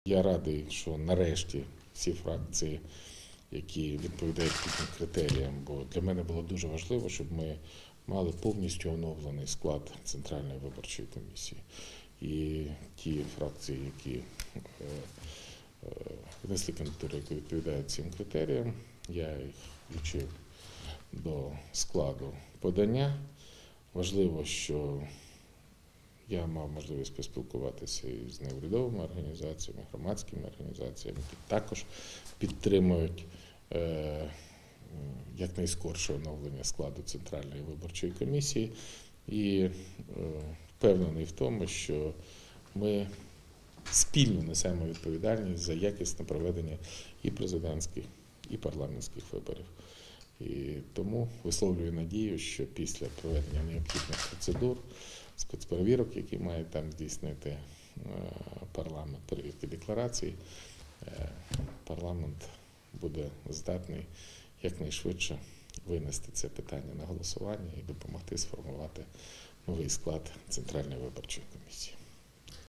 Я радий, що нарешті всі фракції, які відповідають таким критеріям, бо для мене було дуже важливо, щоб ми мали повністю оновлений склад Центральної виборчої комісії. І ті фракції, які внесли кандидатури, які відповідають цим критеріям, я їх включив до складу подання. Важливо, що я мав можливість поспілкуватися із неурядовими організаціями, громадськими організаціями, які також підтримують якнайскорше оновлення складу Центральної виборчої комісії. І впевнений в тому, що ми спільно несемо відповідальність за якісне проведення і президентських, і парламентських виборів. І тому висловлюю надію, що після проведення необхідних процедур, спецперевірок, які має там здійснити парламент, перевірки декларацій, парламент буде здатний якнайшвидше винести це питання на голосування і допомогти сформувати новий склад Центральної виборчої комісії.